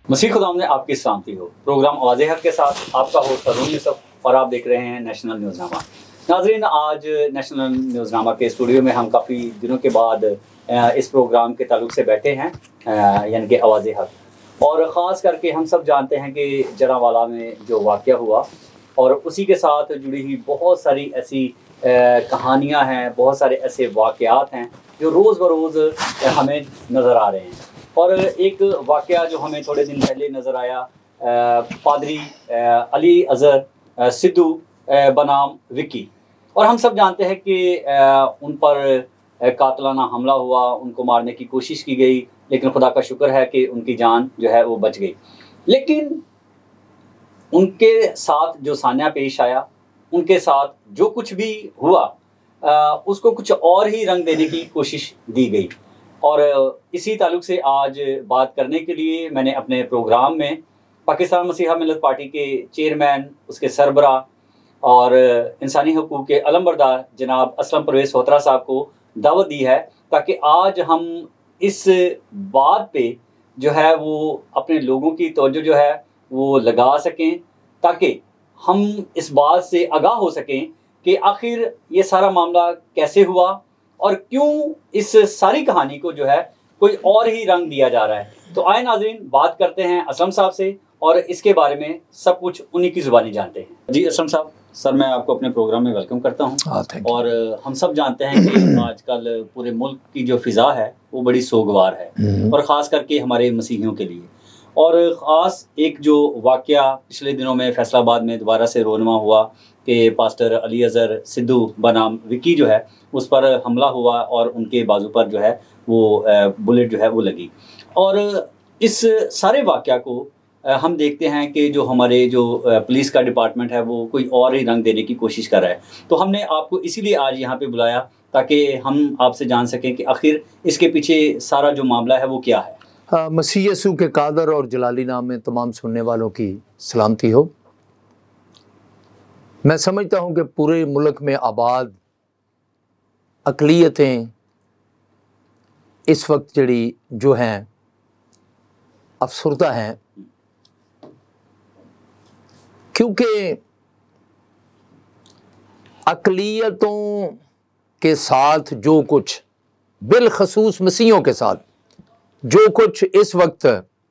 मसीह खुदाम ने आपकी सलामती हो। प्रोग्राम आवाज़ हक के साथ आपका होस्ट अरुण यूसुफ और आप देख रहे हैं नेशनल न्यूज़नामा। नाजरीन, आज नेशनल न्यूज़नामा के स्टूडियो में हम काफ़ी दिनों के बाद इस प्रोग्राम के ताल्लुक से बैठे हैं, यानी कि आवाज़ हक। और ख़ास करके हम सब जानते हैं कि जरावाला में जो वाक़या हुआ और उसी के साथ जुड़ी हुई बहुत सारी ऐसी कहानियाँ हैं, बहुत सारे ऐसे वाक़यात हैं जो रोज़ बरोज़ हमें नज़र आ रहे हैं। और एक वाक़या जो हमें थोड़े दिन पहले नज़र आया, पादरी अली अज़हर सिद्धू बनाम विक्की, और हम सब जानते हैं कि उन पर कातलाना हमला हुआ, उनको मारने की कोशिश की गई, लेकिन खुदा का शुक्र है कि उनकी जान जो है वो बच गई। लेकिन उनके साथ जो सान्या पेश आया, उनके साथ जो कुछ भी हुआ, उसको कुछ और ही रंग देने की कोशिश दी गई। और इसी ताल्लुक से आज बात करने के लिए मैंने अपने प्रोग्राम में पाकिस्तान मसीहा मिल्लत पार्टी के चेयरमैन, उसके सरबरा और इंसानी हकूक़ के अलमबरदार जनाब असलम परवेज़ सोहतरा साहब को दावत दी है, ताकि आज हम इस बात पे जो है वो अपने लोगों की तवज्जो जो है वो लगा सकें, ताकि हम इस बात से आगाह हो सकें कि आखिर ये सारा मामला कैसे हुआ और क्यों इस सारी कहानी को जो है कोई और ही रंग दिया जा रहा है। तो आए नाज़रीन, बात करते हैं असलम साहब से और इसके बारे में सब कुछ उन्हीं की ज़ुबानी जानते हैं। जी असलम साहब, सर मैं आपको अपने प्रोग्राम में वेलकम करता हूँ। और हम सब जानते हैं कि आजकल पूरे मुल्क की जो फ़िज़ा है वो बड़ी सोगवार है, और ख़ास करके हमारे मसीहियों के लिए। और ख़ास एक जो वाक़या पिछले दिनों में फैसलाबाद में दोबारा से रोनमा हुआ कि पास्टर अली अज़हर सिद्धू बनाम विक्की जो है उस पर हमला हुआ और उनके बाजू पर जो है वो बुलेट जो है वो लगी। और इस सारे वाक़या को हम देखते हैं कि जो हमारे जो पुलिस का डिपार्टमेंट है वो कोई और ही रंग देने की कोशिश कर रहा है। तो हमने आपको इसीलिए आज यहाँ पे बुलाया ताकि हम आपसे जान सकें कि आखिर इसके पीछे सारा जो मामला है वो क्या है। मसीह यसू के कादर और जलाली नाम में तमाम सुनने वालों की सलामती हो। मैं समझता हूँ कि पूरे मुल्क में आबाद अक़लियतें इस वक्त जड़ी जो हैं अफसरदा हैं, क्योंकि अक़लियतों के साथ जो कुछ, बिलखसूस मसीहों के साथ जो कुछ इस वक्त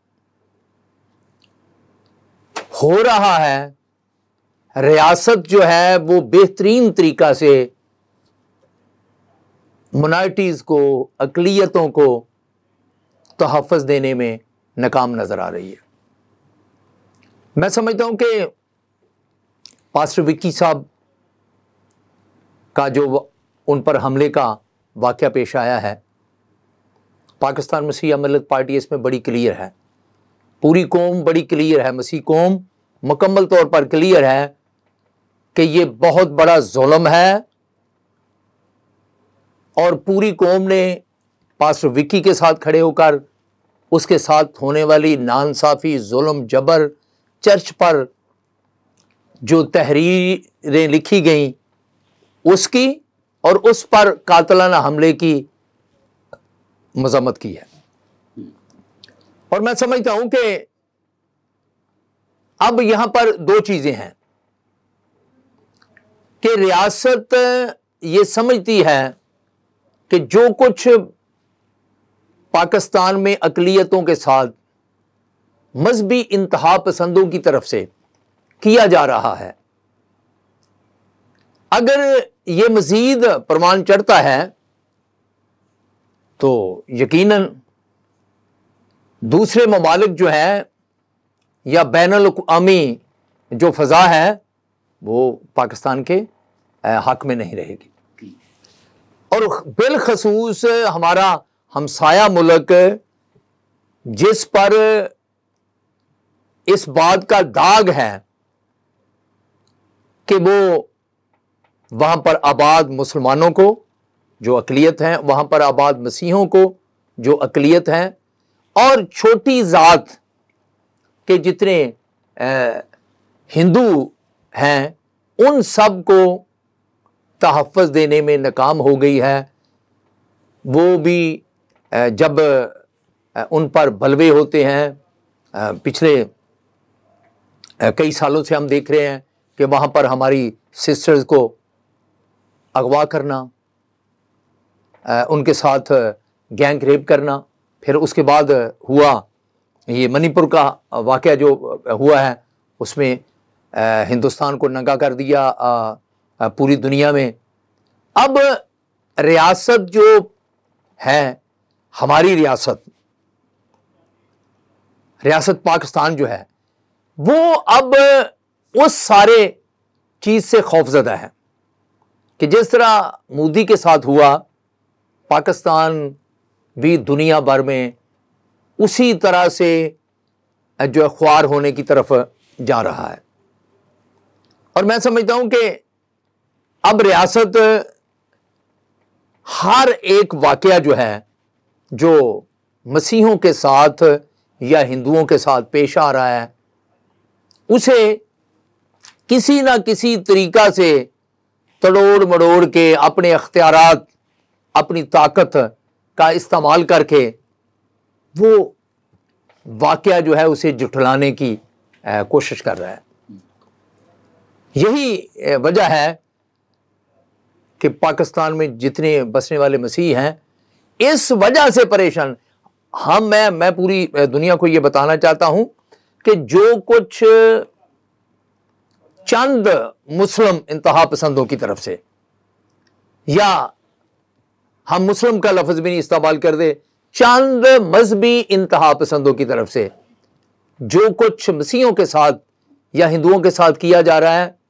हो रहा है, रियासत जो है वो बेहतरीन तरीक़ा से माइनॉरिटीज़ को, अक़लियतों को तहफ़्फ़ुज़ देने में नाकाम नज़र आ रही है। मैं समझता हूँ कि पास्टर विक्की साहब का जो उन पर हमले का वाक़या पेश आया है, पाकिस्तान मसीहा मिल्लत पार्टी इसमें बड़ी क्लियर है, पूरी कौम बड़ी क्लियर है, मसीह कौम मुकम्मल तौर पर क्लियर है कि ये बहुत बड़ा जुल्म है। और पूरी कौम ने पास्टर विक्की के साथ खड़े होकर उसके साथ होने वाली नाइंसाफ़ी, जुल्म, जबर, चर्च पर जो तहरीरें लिखी गईं उसकी और उस पर कातलाना हमले की मज़म्मत की है। और मैं समझता हूं कि अब यहां पर दो चीजें हैं कि रियासत ये समझती है कि जो कुछ पाकिस्तान में अक़लियतों के साथ मज़हबी इंतहा पसंदों की तरफ से किया जा रहा है, अगर ये मज़ीद प्रमाण चढ़ता है तो यकीनन दूसरे ममालिक जो हैं या बैनुल अक़वामी जो फ़ज़ा है वो पाकिस्तान के हक़ में नहीं रहेगी। और बिलखसूस हमारा हमसाया मुल्क जिस पर इस बात का दाग है कि वो वहाँ पर आबाद मुसलमानों को जो अक़लियत हैं, वहाँ पर आबाद मसीहों को जो अक़लियत हैं, और छोटी ज़ात के जितने हिंदू हैं उन सब को तहफ़्फ़ुज़ देने में नाकाम हो गई है। वो भी जब उन पर बलवे होते हैं پچھلے کئی سالوں سے ہم دیکھ رہے ہیں کہ وہاں پر ہماری سسٹرز کو اغوا کرنا، ان کے ساتھ گینگ ریپ کرنا، پھر اس کے بعد ہوا یہ منی پور کا واقعہ جو ہوا ہے، اس میں ہندوستان کو ننگا کر دیا پوری دنیا میں۔ اب ریاست جو ہے، ہماری ریاست پاکستان جو ہے، وہ اب اس سارے چیز سے خوفزدہ ہے کہ جس طرح مودی کے ساتھ ہوا، پاکستان بھی دنیا بھر میں اسی طرح سے جو ہے خوار ہونے کی طرف جا رہا ہے۔ اور میں سمجھتا ہوں کہ اب ریاست ہر ایک واقعہ جو ہے، جو مسیحوں کے ساتھ یا ہندوؤں کے ساتھ پیش آ رہا ہے، اسے کسی نہ کسی طریقہ سے تڑوڑ مڑوڑ کے اپنے اختیارات، اپنی طاقت کا استعمال کر کے وہ واقعہ جو ہے اسے جھٹلانے کی کوشش کر رہا ہے۔ یہی وجہ ہے کہ پاکستان میں جتنے بسنے والے مسیح ہیں اس وجہ سے پریشان۔ میں پوری دنیا کو یہ بتانا چاہتا ہوں کہ جو کچھ چند مسلم انتہا پسندوں کی طرف سے، یا ہم مسلم کا لفظ بھی نہیں استعمال کر دے، چند مذہبی انتہا پسندوں کی طرف سے جو کچھ مسیحوں کے ساتھ یا ہندوؤں کے ساتھ کیا جا رہا ہے،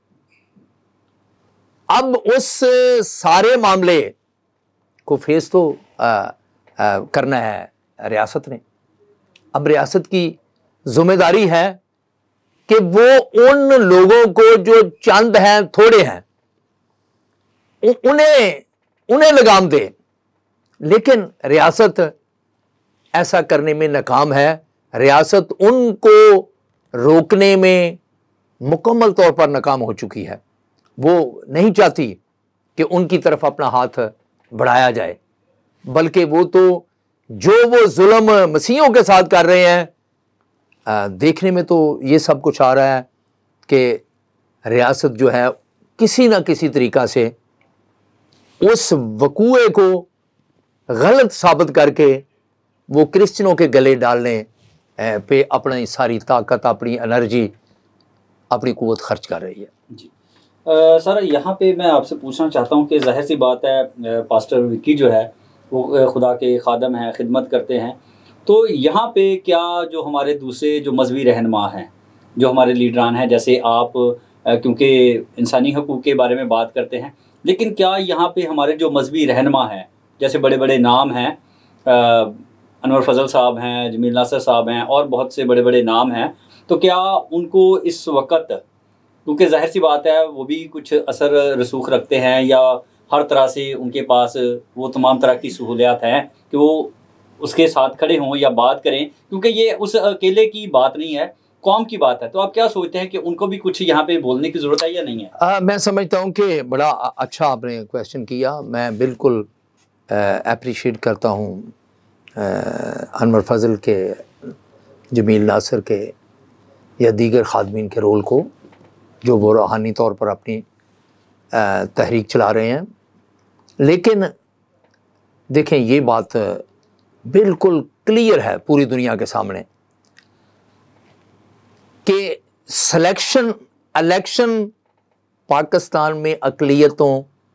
اب اس سارے معاملے کو فیس تو کرنا ہے ریاست نے۔ اب ریاست کی ذمہ داری ہے کہ وہ ان لوگوں کو جو چند ہیں، تھوڑے ہیں، انہیں لگام دے، لیکن ریاست ایسا کرنے میں ناکام ہے۔ ریاست ان کو روکنے میں مکمل طور پر ناکام ہو چکی ہے۔ وہ نہیں چاہتی کہ ان کی طرف اپنا ہاتھ بڑھایا جائے، بلکہ وہ تو جو وہ ظلم مسیحوں کے ساتھ کر رہے ہیں، دیکھنے میں تو یہ سب کچھ آ رہا ہے کہ ریاست جو ہے کسی نہ کسی طریقہ سے اس وقوعے کو غلط ثابت کر کے وہ کرسچنوں کے گلے ڈالنے پہ اپنی ساری طاقت، اپنی انرجی، اپنی قوت خرچ کر رہی ہے۔ جی سر، یہاں پہ میں آپ سے پوچھنا چاہتا ہوں کہ ظاہر سی بات ہے پاسٹر وکی جو ہے وہ خدا کے خادم ہیں، خدمت کرتے ہیں، تو یہاں پہ کیا جو ہمارے دوسرے جو مذہبی رہنما ہیں، جو ہمارے لیڈران ہیں، جیسے آپ کیونکہ انسانی حقوق کے بارے میں بات کرتے ہیں، لیکن کیا یہاں پہ ہمارے جو مذہبی رہنما ہیں، جیسے بڑے بڑے نام ہیں، انور فضل صاحب ہیں، جمیل ناصر صاحب ہیں، اور بہت سے بڑے بڑے نام ہیں، تو کیا ان کو اس وقت، کیونکہ ظاہر سی بات ہے وہ بھی کچھ اثر رسوخ رکھتے ہیں، یا ہر طرح سے ان کے پاس وہ تمام طرح کی سہولیات ہیں کہ وہ اس کے ساتھ کھڑے ہوں یا بات کریں، کیونکہ یہ اس اکیلے کی بات نہیں ہے، قوم کی بات ہے، تو آپ کیا سوچتے ہیں کہ ان کو بھی کچھ یہاں پہ بولنے کی ضرورت ہے یا نہیں ہے؟ میں سمجھتا ہوں کہ بڑا اچھا آپ نے کویسچن کیا۔ میں بالکل اپریشیٹ کرتا ہوں انور فضل کے، جمیل ناصر کے یا دیگر خادمین کے رول کو، جو وہ روحانی طور پر اپنی تحریک چلا رہے ہیں۔ لیکن دیکھیں، یہ بات بالکل کلیئر ہے پوری دنیا کے سامنے کہ الیکشن پاکستان میں اقلیتوں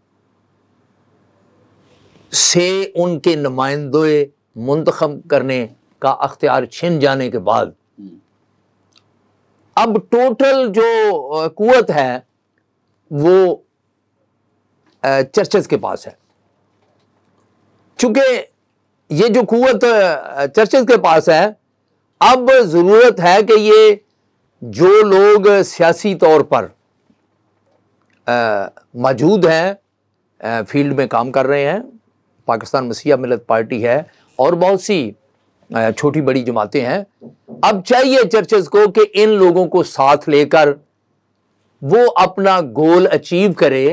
سے ان کے نمائندے منتخب کرنے کا اختیار چھن جانے کے بعد اب ٹوٹل جو قوت ہے وہ چرچز کے پاس ہے۔ چونکہ یہ جو قوت چرچز کے پاس ہے، اب ضرورت ہے کہ یہ جو لوگ سیاسی طور پر موجود ہیں، فیلڈ میں کام کر رہے ہیں، پاکستان مسیحا ملت پارٹی ہے اور بہت سی چھوٹی بڑی جماعتیں ہیں، اب چاہیے چرچز کو کہ ان لوگوں کو ساتھ لے کر وہ اپنا گول اچیو کرے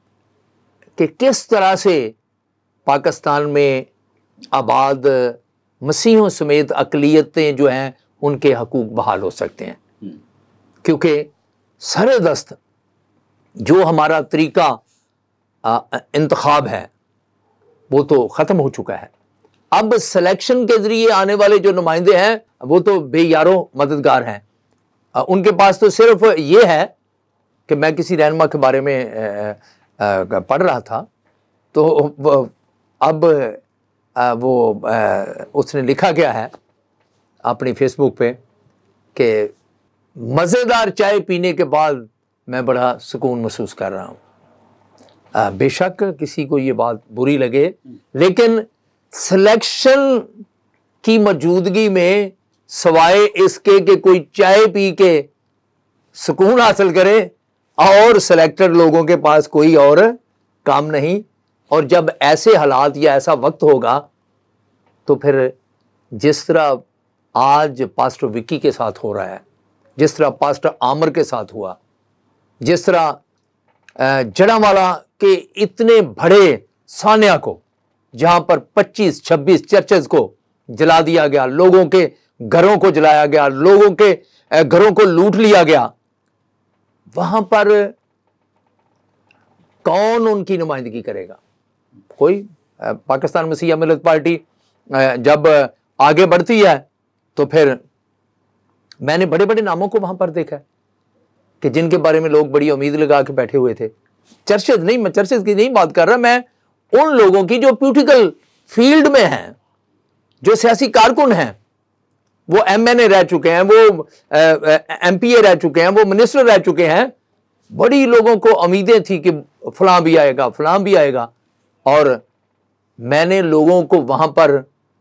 کہ کس طرح سے پاکستان میں آباد مسیحوں سمیت اقلیتیں جو ہیں ان کے حقوق بحال ہو سکتے ہیں، کیونکہ سر دست جو ہمارا طریقہ انتخاب ہے وہ تو ختم ہو چکا ہے۔ اب سلیکشن کے ذریعے آنے والے جو نمائندے ہیں وہ تو بے یارو مددگار ہیں، ان کے پاس تو صرف یہ ہے کہ میں کسی رہنما کے بارے میں پڑھ رہا تھا، تو اب وہ اس نے لکھا گیا ہے اپنی فیس بک پہ کہ مزیدار چائے پینے کے بعد میں بڑا سکون محسوس کر رہا ہوں۔ بے شک کسی کو یہ بات بری لگے، لیکن سلیکشن کی موجودگی میں سوائے اس کے کہ کوئی چائے پی کے سکون حاصل کرے اور سلیکٹڈ لوگوں کے پاس کوئی اور کام نہیں، اور جب ایسے حالات یا ایسا وقت ہوگا تو پھر جس طرح آج پاسٹر وکی کے ساتھ ہو رہا ہے، جس طرح پاسٹر عامر کے ساتھ ہوا، جس طرح جڑاوالا کے اتنے بڑے سانیہ کو جہاں پر 25-26 چرچز کو جلا دیا گیا، لوگوں کے گھروں کو جلایا گیا، لوگوں کے گھروں کو لوٹ لیا گیا، وہاں پر کون ان کی نمائندگی کرے گا؟ کوئی۔ پاکستان مسیحا ملت پارٹی جب آگے بڑھتی ہے تو پھر میں نے بڑے بڑے ناموں کو وہاں پر دیکھا ہے کہ جن کے بارے میں لوگ بڑی امید لگا کے بیٹھے ہوئے تھے۔ چرچز نہیں، میں چرچز کی نہیں بات کر رہا، میں ان لوگوں کی جو پولیٹیکل فیلڈ میں ہیں، جو سیاسی کارکن ہیں، وہ ایم این اے رہ چکے ہیں، وہ ایم پی اے رہ چکے ہیں، وہ منسٹر رہ چکے ہیں، بڑی لوگوں کو امیدیں تھی کہ فلاں بھی آئے گا، فلاں بھی آئے گا، اور میں نے لوگوں کو وہاں پر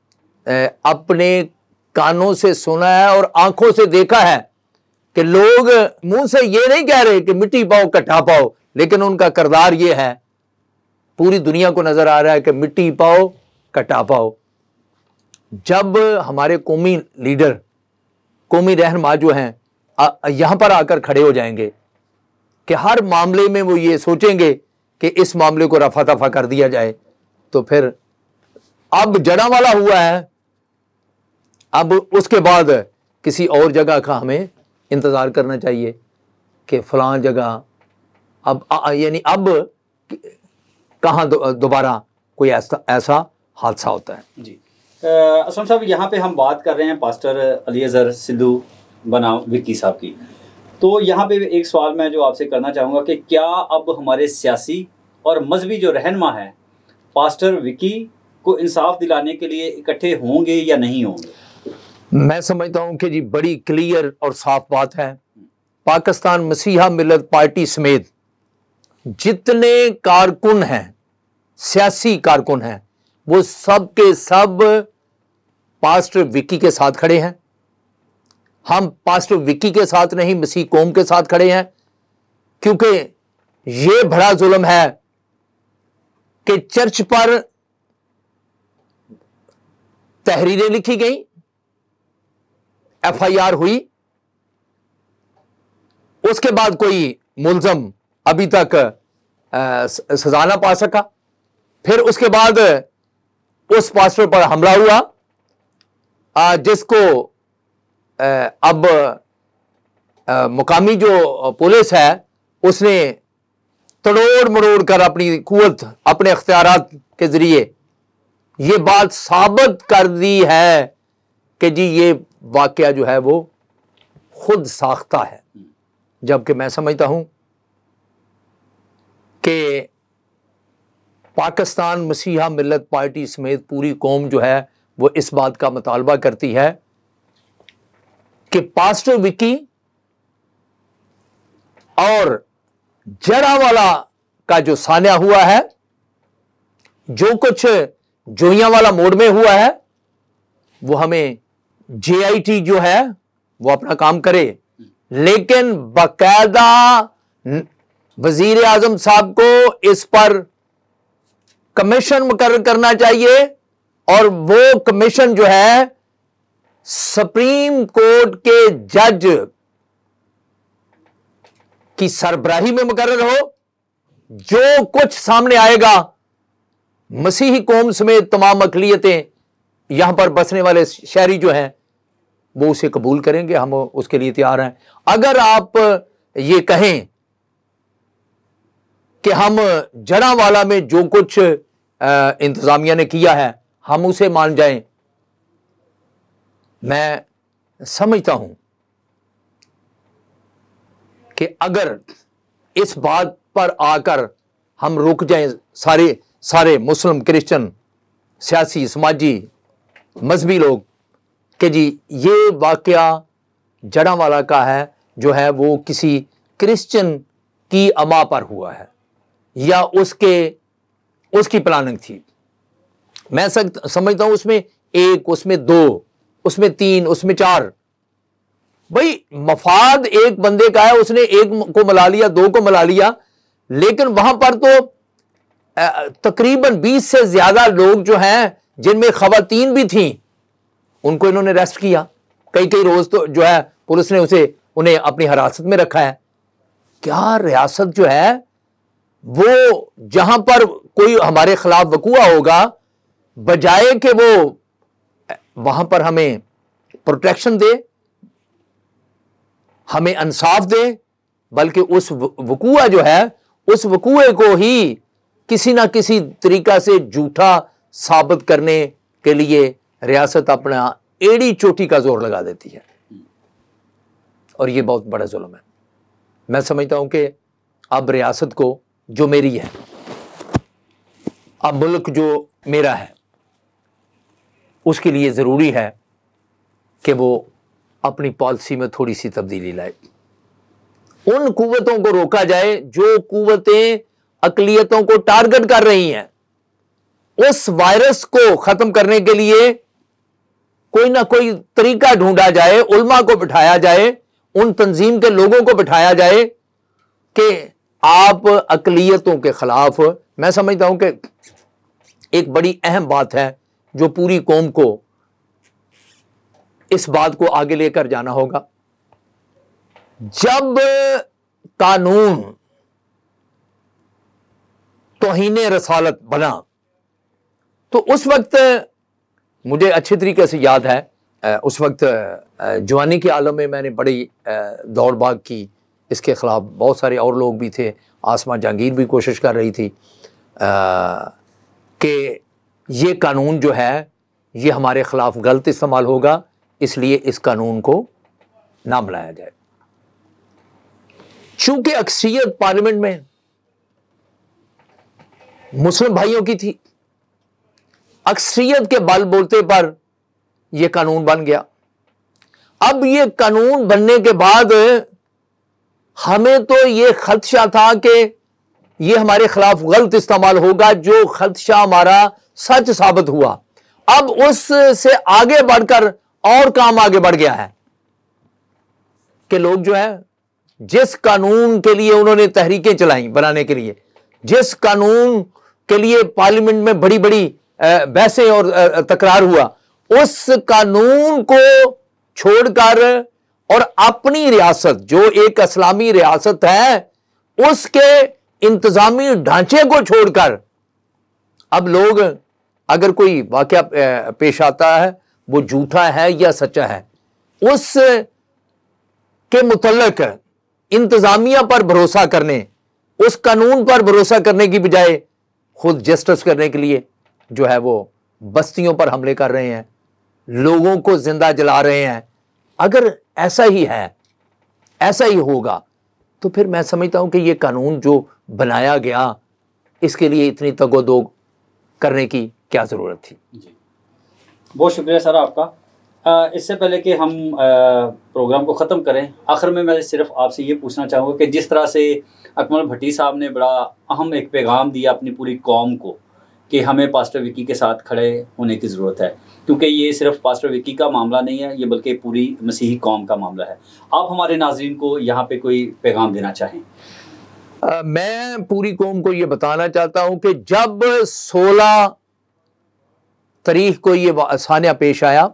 اپنے کانوں سے سنا ہے اور آنکھوں سے دیکھا ہے کہ لوگ منہ سے یہ نہیں کہہ رہے کہ مٹی پاؤ کٹھا پاؤ، لیکن ان کا کردار یہ ہے، پوری دنیا کو نظر آ رہا ہے کہ مٹی پاؤ کٹا پاؤ۔ جب ہمارے قومی لیڈر، قومی رہنما جو ہیں یہاں پر آ کر کھڑے ہو جائیں گے کہ ہر معاملے میں وہ یہ سوچیں گے کہ اس معاملے کو رفع دفع کر دیا جائے، تو پھر اب جڑاوالا ہوا ہے، اب اس کے بعد کسی اور جگہ کا ہمیں انتظار کرنا چاہیے کہ فلاں جگہ اب یعنی اب کہاں دوبارہ کوئی ایسا حادثہ ہوتا ہے۔ جی اسلم صاحب، یہاں پہ ہم بات کر رہے ہیں پاسٹر الیعزر سدھو بنام وکی صاحب کی، تو یہاں پہ ایک سوال میں جو آپ سے کرنا چاہوں گا کہ کیا اب ہمارے سیاسی اور مذہبی جو رہنما ہیں پاسٹر وکی کو انصاف دلانے کے لیے اکٹھے ہوں گے یا نہیں ہوں گے؟ میں سمجھتا ہوں کہ جی بڑی کلیئر اور صاف بات ہے، پاکستان مسیحا ملت پارٹی سمیت جتنے کارکن ہیں، سیاسی کارکن ہیں، وہ سب کے سب پاسٹر وکی کے ساتھ کھڑے ہیں۔ ہم پاسٹر وکی کے ساتھ نہیں، مسیح قوم کے ساتھ کھڑے ہیں، کیونکہ یہ بڑا ظلم ہے کہ چرچ پر تحریریں لکھی گئیں، ایف آئی آر ہوئی، اس کے بعد کوئی ملزم ابھی تک سزا نہ پا سکا، پھر اس کے بعد اس پاسٹر پر حملہ ہوا، جس کو اب مقامی جو پولیس ہے اس نے توڑ مروڑ کر اپنی قوت، اپنے اختیارات کے ذریعے یہ بات ثابت کر دی ہے کہ جی یہ واقعہ جو ہے وہ خود ساختہ ہے، جبکہ میں سمجھتا ہوں کہ پاکستان مسیحا ملت پارٹی سمیت پوری قوم جو ہے وہ اس بات کا مطالبہ کرتی ہے کہ پاسٹر وکی اور جڑاوالا کا جو سانحہ ہوا ہے، جو کچھ جوئیاں والا موڑ میں ہوا ہے، وہ ہمیں جے آئی ٹی جو ہے وہ اپنا کام کرے، لیکن باقاعدہ وزیر اعظم صاحب کو اس پر کمیشن مقرر کرنا چاہیے، اور وہ کمیشن جو ہے سپریم کورٹ کے جج کی سربراہی میں مقرر ہو۔ جو کچھ سامنے آئے گا مسیحی قوم سمیت تمام اقلیتیں یہاں پر بسنے والے شہری جو ہیں وہ اسے قبول کریں گے، ہم اس کے لیے تیار ہیں۔ اگر آپ یہ کہیں کہ ہم جڑاں والا میں جو کچھ انتظامیہ نے کیا ہے ہم اسے مان جائیں، میں سمجھتا ہوں کہ اگر اس بات پر آ کر ہم رک جائیں سارے مسلم، کرسچن، سیاسی، سماجی، مذہبی لوگ، کہ جی یہ واقعہ جڑاں والا کا ہے، جو ہے وہ کسی کرسچن کی اما پر ہوا ہے یا اس کی پلاننگ تھی، میں سمجھتا ہوں اس میں ایک، اس میں دو، اس میں تین، اس میں چار، بھئی مفاد ایک بندے کا ہے، اس نے ایک کو ملا لیا، دو کو ملا لیا، لیکن وہاں پر تو تقریباً 20 سے زیادہ لوگ جو ہیں جن میں خواتین بھی تھیں، ان کو انہوں نے ریسٹ کیا، کئی روز تو جو ہے پولیس نے انہیں اپنی حراست میں رکھا ہے۔ کیا ریاست جو ہے وہ جہاں پر کوئی ہمارے خلاف وقوع ہوگا، بجائے کہ وہ وہاں پر ہمیں پروٹیکشن دے، ہمیں انصاف دے، بلکہ اس وقوع جو ہے اس وقوع کو ہی کسی نہ کسی طریقہ سے جھوٹا ثابت کرنے کے لیے ریاست اپنا ایڑی چوٹی کا زور لگا دیتی ہے، اور یہ بہت بڑا ظلم ہے۔ میں سمجھتا ہوں کہ اب ریاست کو جو میری ہے، اب ملک جو میرا ہے، اس کے لیے ضروری ہے کہ وہ اپنی پالیسی میں تھوڑی سی تبدیلی لائے، ان قوتوں کو روکا جائے جو قوتیں اقلیتوں کو ٹارگٹ کر رہی ہیں، اس وائرس کو ختم کرنے کے لیے کوئی نہ کوئی طریقہ ڈھونڈا جائے، علماء کو بٹھایا جائے، ان تنظیم کے لوگوں کو بٹھایا جائے کہ آپ اقلیتوں کے خلاف، میں سمجھتا ہوں کہ ایک بڑی اہم بات ہے جو پوری قوم کو اس بات کو آگے لے کر جانا ہوگا۔ جب قانون توہین رسالت بنا تو اس وقت مجھے اچھے طریقے سے یاد ہے، اس وقت جوانی کے عالم میں نے بڑی دوڑ بھاگ کی اس کے خلاف، بہت سارے اور لوگ بھی تھے، آسمہ جہانگیر بھی کوشش کر رہی تھی کہ یہ قانون جو ہے یہ ہمارے خلاف غلط استعمال ہوگا، اس لیے اس قانون کو نہ بنایا جائے۔ چونکہ اکثریت پارلیمنٹ میں مسلم بھائیوں کی تھی، اکثریت کے بل بولتے پر یہ قانون بن گیا۔ اب یہ قانون بننے کے بعد ہمیں تو یہ خدشہ تھا کہ یہ ہمارے خلاف غلط استعمال ہوگا، جو خدشہ ہمارا سچ ثابت ہوا۔ اب اس سے آگے بڑھ کر اور کام آگے بڑھ گیا ہے کہ لوگ جو ہے جس قانون کے لیے انہوں نے تحریکیں چلائیں بنانے کے لیے، جس قانون کے لیے پارلیمنٹ میں بڑی بڑی بحثیں اور تکرار ہوا، اس قانون کو چھوڑ کر اور اپنی ریاست جو ایک اسلامی ریاست ہے اس کے انتظامی ڈھانچے کو چھوڑ کر اب لوگ اگر کوئی واقعہ پیش آتا ہے وہ جھوٹا ہے یا سچا ہے، اس کے متعلق انتظامیہ پر بھروسہ کرنے، اس قانون پر بھروسہ کرنے کی بجائے خود جسٹس کرنے کے لیے جو ہے وہ بستیوں پر حملے کر رہے ہیں، لوگوں کو زندہ جلا رہے ہیں۔ اگر ایسا ہی ہے، ایسا ہی ہوگا، تو پھر میں سمجھتا ہوں کہ یہ قانون جو بنایا گیا اس کے لیے اتنی تگ و دو کرنے کی کیا ضرورت تھی؟ جی بہت شکریہ سر آپ کا۔ اس سے پہلے کہ ہم پروگرام کو ختم کریں، آخر میں صرف آپ سے یہ پوچھنا چاہوں گا کہ جس طرح سے اکمل بھٹی صاحب نے بڑا اہم ایک پیغام دیا اپنی پوری قوم کو کہ ہمیں پاسٹر وکی کے ساتھ کھڑے ہونے کی ضرورت ہے، کیونکہ یہ صرف پاسٹر وکی کا معاملہ نہیں ہے، یہ بلکہ پوری مسیحی قوم کا معاملہ ہے۔ آپ ہمارے ناظرین کو یہاں پہ کوئی پیغام دینا چاہیں؟ میں پوری قوم کو یہ بتانا چاہتا ہوں کہ جب 16 تاریخ کو یہ سانحہ پیش آیا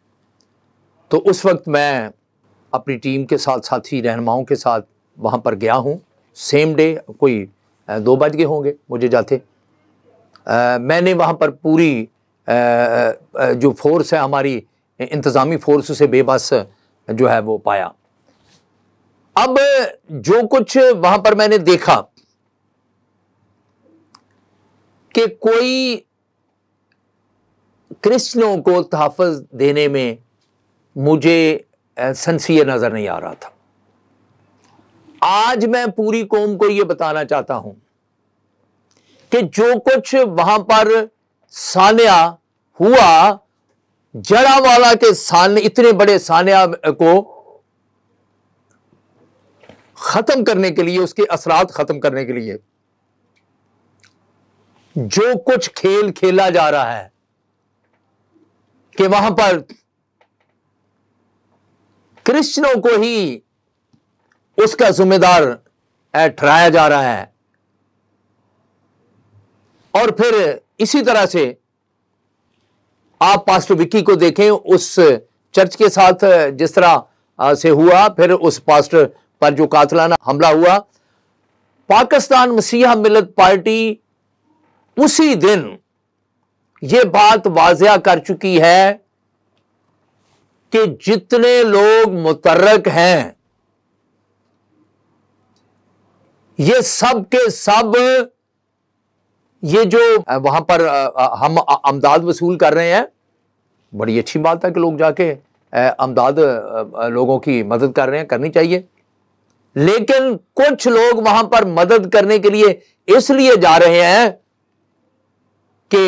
تو اس وقت میں اپنی ٹیم کے ساتھ، ساتھی رہنماؤں کے ساتھ وہاں پر گیا ہوں، سیم ڈے، کوئی 2 بج گئے ہوں گے مجھے جاتے۔ میں نے وہاں پر پوری جو فورس ہے ہماری انتظامی فورس اسے بے بس جو ہے وہ پایا۔ اب جو کچھ وہاں پر میں نے دیکھا کہ کوئی کرسچنوں کو تحفظ دینے میں مجھے سنسیئر نظر نہیں آ رہا تھا۔ آج میں پوری قوم کو یہ بتانا چاہتا ہوں کہ جو کچھ وہاں پر سانحہ ہوا، جڑاوالا کے سانحے، اتنے بڑے سانحہ کو ختم کرنے کے لیے، اس کے اثرات ختم کرنے کے لیے جو کچھ کھیل کھیلا جا رہا ہے کہ وہاں پر کرسچنوں کو ہی اس کا ذمہ دار ٹھہرایا جا رہا ہے، اور پھر اسی طرح سے آپ پاسٹر وکی کو دیکھیں، اس چرچ کے ساتھ جس طرح سے ہوا، پھر اس پاسٹر پر جو قاتلانہ حملہ ہوا، پاکستان مسیحا ملت پارٹی اسی دن یہ بات واضح کر چکی ہے کہ جتنے لوگ متحرک ہیں یہ سب کے سب، یہ جو وہاں پر ہم امداد وصول کر رہے ہیں، بڑی اچھی بات ہے کہ لوگ جا کے امداد لوگوں کی مدد کر رہے ہیں، کرنی چاہیے، لیکن کچھ لوگ وہاں پر مدد کرنے کے لیے اس لیے جا رہے ہیں کہ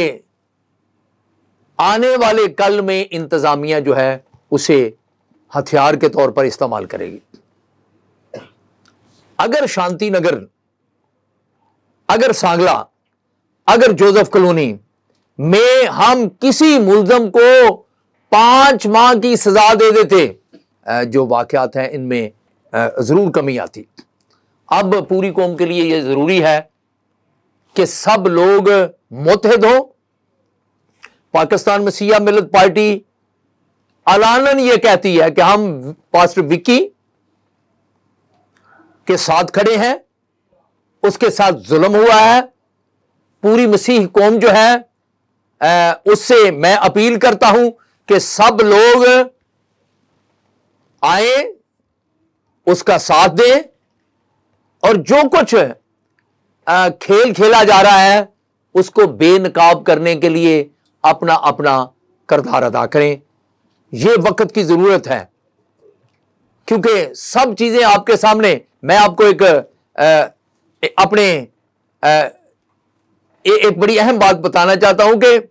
آنے والے کل میں انتظامیہ جو ہے اسے ہتھیار کے طور پر استعمال کرے گی۔ اگر شانتی نگر، اگر سانگلا، اگر جوزف کالونی میں ہم کسی ملزم کو 5 ماہ کی سزا دے دیتے، جو واقعات ہیں ان میں ضرور کمی آتی۔ اب پوری قوم کے لیے یہ ضروری ہے کہ سب لوگ متحد ہوں۔ پاکستان مسیحا ملت پارٹی علاناً یہ کہتی ہے کہ ہم پاسٹر وکی کے ساتھ کھڑے ہیں، اس کے ساتھ ظلم ہوا ہے، پوری مسیح قوم جو ہے اس سے میں اپیل کرتا ہوں کہ سب لوگ آئیں، اس کا ساتھ دیں، اور جو کچھ کھیل کھیلا جا رہا ہے اس کو بے نقاب کرنے کے لیے اپنا اپنا کردار ادا کریں۔ یہ وقت کی ضرورت ہے، کیونکہ سب چیزیں آپ کے سامنے۔ میں آپ کو ایک بڑی اہم بات بتانا چاہتا ہوں کہ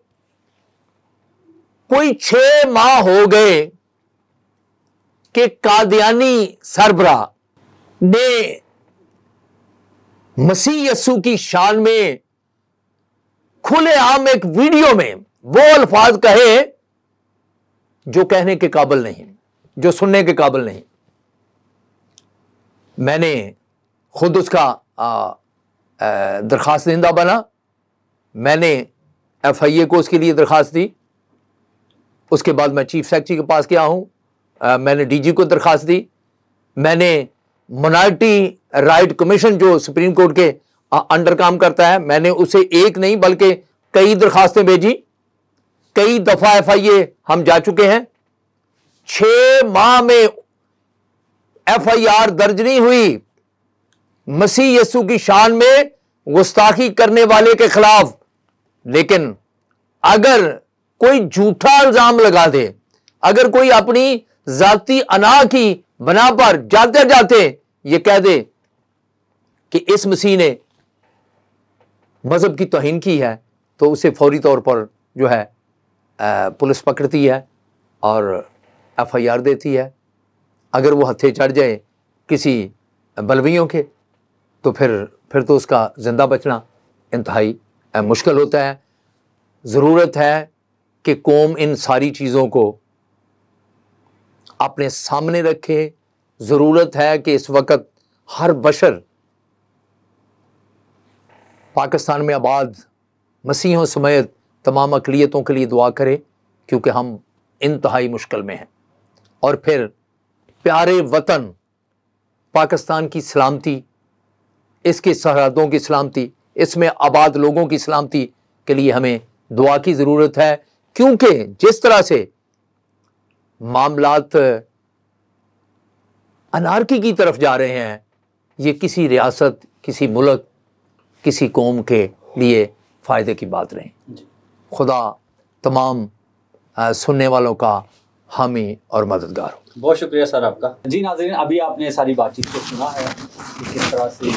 کوئی 6 ماہ ہو گئے کہ قادیانی سربراہ نے مسیح یسوع کی شان میں کھلے عام ایک ویڈیو میں وہ الفاظ کہے جو کہنے کے قابل نہیں، جو سننے کے قابل نہیں۔ میں نے خود اس کا درخواست دہندہ بنا، میں نے FIA کو اس کے لیے درخواست دی، اس کے بعد میں چیف سیکرٹری کے پاس گیا ہوں، میں نے DG کو درخواست دی، میں نے مائنارٹی رائٹ کمیشن جو سپریم کورٹ کے انڈر کام کرتا ہے، میں نے اسے ایک نہیں بلکہ کئی درخواستیں بھیجی، کئی دفعہ FIA ہم جا چکے ہیں۔ 6 ماہ میں FIR درج نہیں ہوئی مسیح یسوع کی شان میں گستاخی کرنے والے کے خلاف، لیکن اگر کوئی جھوٹا الزام لگا دے، اگر کوئی اپنی ذاتی انا کی بنا پر جاتے جاتے یہ کہہ دے کہ اس مسیح نے مذہب کی توہین کی ہے، تو اسے فوری طور پر جو ہے پولیس پکڑتی ہے اور FIR دیتی ہے۔ اگر وہ ہتھے چڑھ جائے کسی بلویوں کے تو پھر تو اس کا زندہ بچنا انتہائی مشکل ہوتا ہے۔ ضرورت ہے کہ قوم ان ساری چیزوں کو اپنے سامنے رکھے۔ ضرورت ہے کہ اس وقت ہر بشر پاکستان میں آباد مسیحوں سمیت تمام اقلیتوں کے لیے دعا کرے، کیونکہ ہم انتہائی مشکل میں ہیں۔ اور پھر پیارے وطن پاکستان کی سلامتی، اس کی سرحدوں کی سلامتی، اس میں آباد لوگوں کی سلامتی کے لیے ہمیں دعا کی ضرورت ہے क्योंकि जिस तरह से मामलात अनारकी की तरफ जा रहे हैं, ये किसी रियासत, किसी मुल्क, किसी कौम के लिए फ़ायदे की बात नहीं। खुदा तमाम सुनने वालों का हामी और मददगार हो। बहुत शुक्रिया सर आपका। जी नाज़रीन, अभी आपने सारी बातचीत को सुना है कि किस तरह से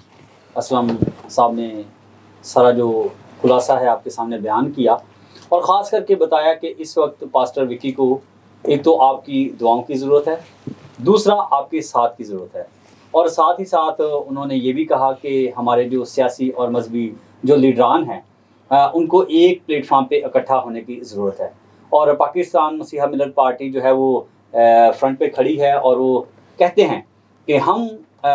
असलम साहब ने सारा जो खुलासा है आपके सामने बयान किया, और ख़ास करके बताया कि इस वक्त पास्टर विकी को एक तो आपकी दुआओं की ज़रूरत है, दूसरा आपके साथ की ज़रूरत है, और साथ ही साथ उन्होंने ये भी कहा कि हमारे जो सियासी और मजहबी जो लीडरान हैं उनको एक प्लेटफार्म पे इकट्ठा होने की ज़रूरत है। और पाकिस्तान मसीहा मिलत पार्टी जो है वो फ्रंट पे खड़ी है और वो कहते हैं कि हम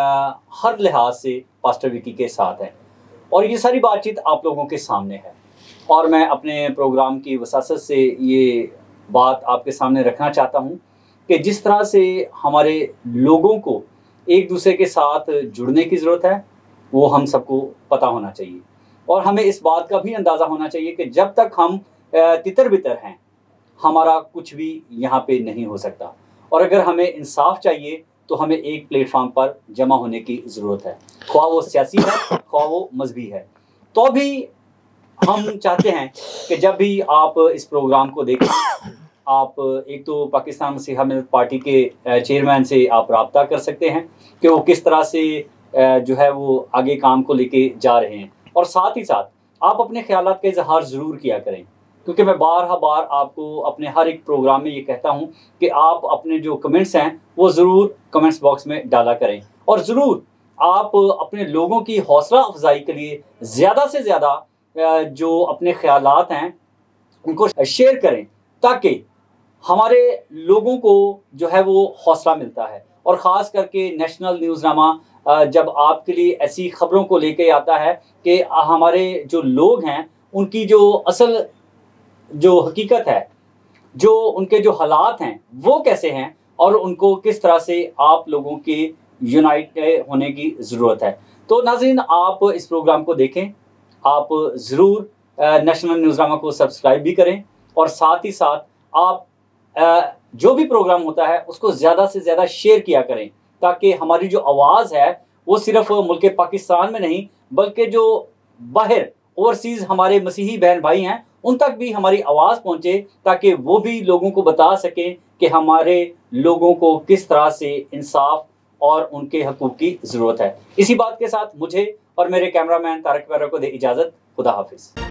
हर लिहाज से पास्टर विकी के साथ हैं, और ये सारी बातचीत आप लोगों के सामने है। और मैं अपने प्रोग्राम की वसासत से ये बात आपके सामने रखना चाहता हूँ कि जिस तरह से हमारे लोगों को एक दूसरे के साथ जुड़ने की ज़रूरत है, वो हम सबको पता होना चाहिए, और हमें इस बात का भी अंदाज़ा होना चाहिए कि जब तक हम तितर बितर हैं, हमारा कुछ भी यहाँ पे नहीं हो सकता। और अगर हमें इंसाफ चाहिए तो हमें एक प्लेटफार्म पर जमा होने की ज़रूरत है, ख्वाह वो सियासी है, ख्वाह वो मजहबी है। तो भी हम चाहते हैं कि जब भी आप इस प्रोग्राम को देखें, आप एक तो पाकिस्तान मसीहा मिलत पार्टी के चेयरमैन से आप रब्ता कर सकते हैं कि वो किस तरह से जो है वो आगे काम को लेके जा रहे हैं, और साथ ही साथ आप अपने ख्यालात का इजहार ज़रूर किया करें, क्योंकि मैं बार आपको अपने हर एक प्रोग्राम में ये कहता हूँ कि आप अपने जो कमेंट्स हैं वो ज़रूर कमेंट्स बॉक्स में डाला करें, और ज़रूर आप अपने लोगों की हौसला अफजाई के लिए ज़्यादा से ज़्यादा जो अपने ख्यालात हैं उनको शेयर करें, ताकि हमारे लोगों को जो है वो हौसला मिलता है। और ख़ास करके नेशनल न्यूज़नामा जब आपके लिए ऐसी खबरों को लेके आता है कि हमारे जो लोग हैं उनकी जो असल जो हकीकत है, जो उनके जो हालात हैं वो कैसे हैं, और उनको किस तरह से आप लोगों के यूनाइट होने की ज़रूरत है। तो नाज़रीन, आप इस प्रोग्राम को देखें, आप ज़रूर नेशनल न्यूज़नामा को सब्सक्राइब भी करें, और साथ ही साथ आप जो भी प्रोग्राम होता है उसको ज़्यादा से ज़्यादा शेयर किया करें, ताकि हमारी जो आवाज़ है वो सिर्फ मुल्क पाकिस्तान में नहीं बल्कि जो बाहर ओवरसीज़ हमारे मसीही बहन भाई हैं उन तक भी हमारी आवाज़ पहुँचे, ताकि वो भी लोगों को बता सकें कि हमारे लोगों को किस तरह से इंसाफ और उनके हकूक़ की ज़रूरत है। इसी बात के साथ मुझे और मेरे कैमरामैन तारक पैरा को दे इजाज़त। खुदा हाफिज़।